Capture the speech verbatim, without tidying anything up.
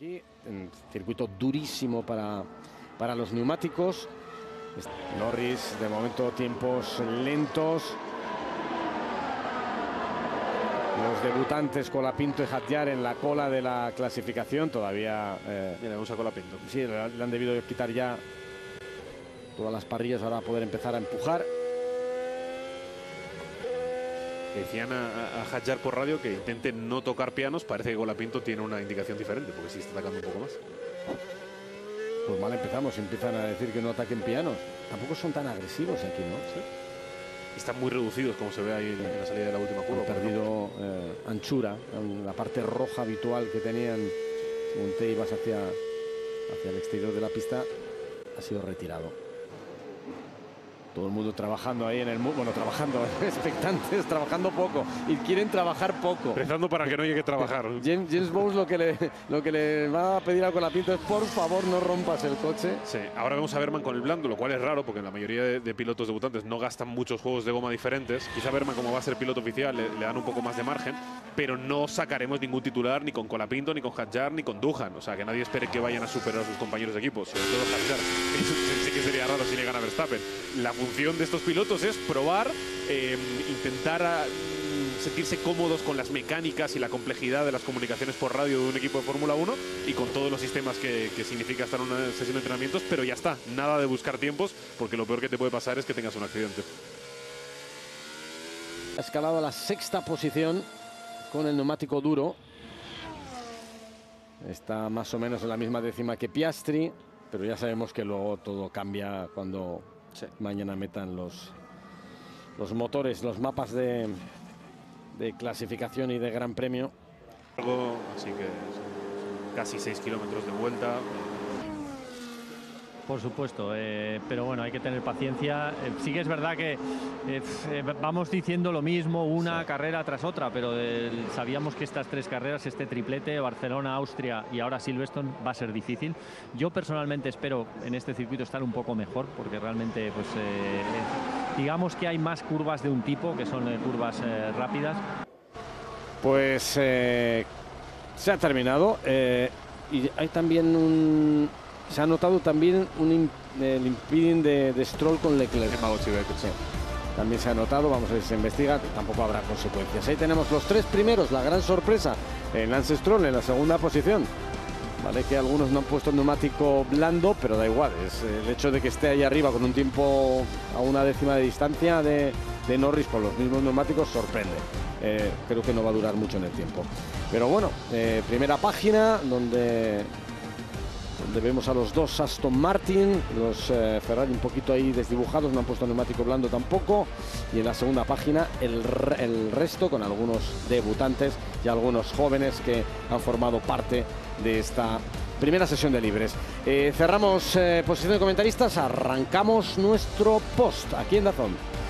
Aquí, un circuito durísimo para, para los neumáticos. Norris, de momento, tiempos lentos. Los debutantes Colapinto y Hadjar en la cola de la clasificación. Todavía... Eh, Mira, vamos a Colapinto. Sí, le, le han debido quitar ya todas las parrillas para poder empezar a empujar. Decían a, a Hadjar por radio que intente no tocar pianos. Parece que Colapinto tiene una indicación diferente, porque sí está atacando un poco más. Pues mal empezamos, empiezan a decir que no ataquen pianos. Tampoco son tan agresivos aquí, ¿no? Sí. Están muy reducidos, como se ve ahí en la salida de la última curva. Han perdido eh, anchura, en la parte roja habitual que tenían según te ibas hacia, hacia el exterior de la pista, ha sido retirado. Todo el mundo trabajando ahí en el... Bueno, trabajando, expectantes, trabajando poco. Y quieren trabajar poco. Rezando para que no llegue a trabajar. James, James Bowles lo que, le, lo que le va a pedir a Colapinto es, por favor, no rompas el coche. Sí, ahora vemos a Berman con el blando, lo cual es raro, porque la mayoría de, de pilotos debutantes no gastan muchos juegos de goma diferentes. Quizá Berman, como va a ser piloto oficial, le, le dan un poco más de margen. Pero no sacaremos ningún titular ni con Colapinto, ni con Hadjar, ni con Doohan. O sea, que nadie espere que vayan a superar a sus compañeros de equipo. Sobre todo Hadjar. Eso sí que sería raro si le gana Verstappen. La función de estos pilotos es probar, eh, intentar a, sentirse cómodos con las mecánicas y la complejidad de las comunicaciones por radio de un equipo de Fórmula uno y con todos los sistemas que, que significa estar en una sesión de entrenamientos, pero ya está, nada de buscar tiempos, porque lo peor que te puede pasar es que tengas un accidente. Ha escalado a la sexta posición con el neumático duro. Está más o menos en la misma décima que Piastri, pero ya sabemos que luego todo cambia cuando sí. mañana metan los, los motores, los mapas de, de clasificación y de Gran Premio. Así que son casi seis kilómetros de vuelta. Por supuesto, eh, pero bueno, hay que tener paciencia. Eh, sí que es verdad que eh, eh, vamos diciendo lo mismo una sí. carrera tras otra, pero eh, sabíamos que estas tres carreras, este triplete, Barcelona, Austria y ahora Silverstone, va a ser difícil. Yo personalmente espero en este circuito estar un poco mejor, porque realmente, pues, eh, eh, digamos que hay más curvas de un tipo, que son eh, curvas eh, rápidas. Pues eh, se ha terminado eh, y hay también un... Se ha notado también un, el impeding de, de Stroll con Leclerc. Sí. También se ha notado, vamos a ver si se investiga, tampoco habrá consecuencias. Ahí tenemos los tres primeros, la gran sorpresa, en Lance Stroll en la segunda posición. Vale que algunos no han puesto el neumático blando, pero da igual, es el hecho de que esté ahí arriba con un tiempo a una décima de distancia de, de Norris con los mismos neumáticos sorprende. Eh, creo que no va a durar mucho en el tiempo. Pero bueno, eh, primera página donde... donde vemos a los dos Aston Martin, los eh, Ferrari un poquito ahí desdibujados, no han puesto neumático blando tampoco, y en la segunda página el, el resto con algunos debutantes y algunos jóvenes que han formado parte de esta primera sesión de libres. Eh, cerramos eh, posición de comentaristas, arrancamos nuestro post aquí en DAZN.